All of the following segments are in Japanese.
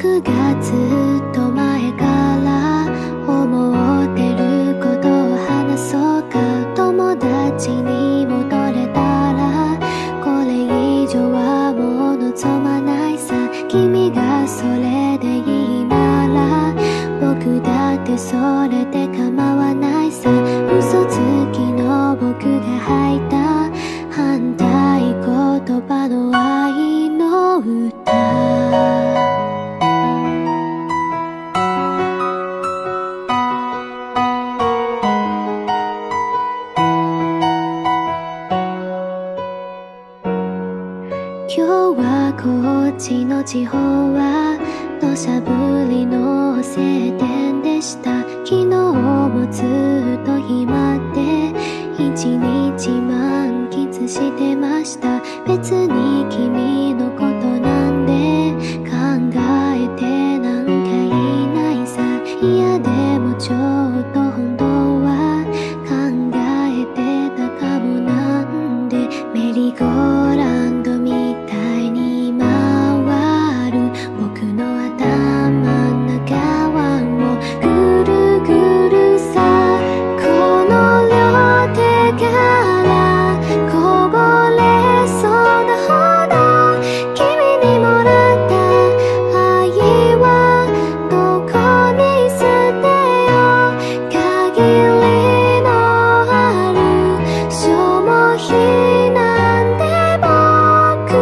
僕がずっと前から思ってることを話そうか。友達に戻れたらこれ以上はもう望まないさ。君がそれでいいなら僕だってそれで構わないさ。嘘つきの僕が吐いた反対言葉の愛の歌。今日はこっちの地方は土砂降りの晴天でした。昨日もずっと暇で一日満喫してました。別に君のことなんで考えてなんかいないさ。いやでもちょっと本当は考えてたかも。なんでメリーゴーランドみたいに回る僕の頭の中をぐるぐるさ。この両手からこぼれそうなほど君にもらった愛はどこに捨てよう。限りのある消耗品なんで僕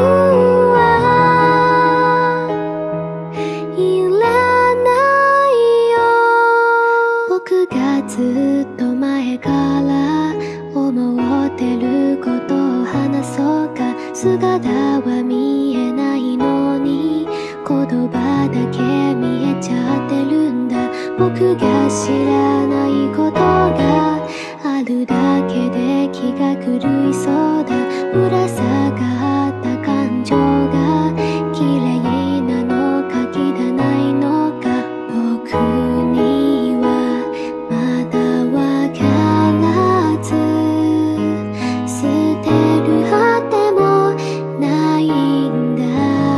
はいらないよ。僕がずっと前から思ってることを話そうか。姿は見えないのに言葉だけ見えちゃってるんだ。僕が知らないことがあるだけで気が狂いそうだ。ぶら下がった感情が綺麗なのか汚いのか僕にはまだわからず。捨てるあてもないんだ。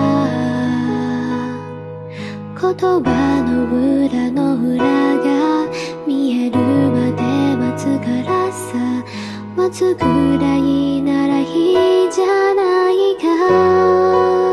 言葉の裏の裏が見えるまで待つからさ。待つぐらいならいいじゃないか。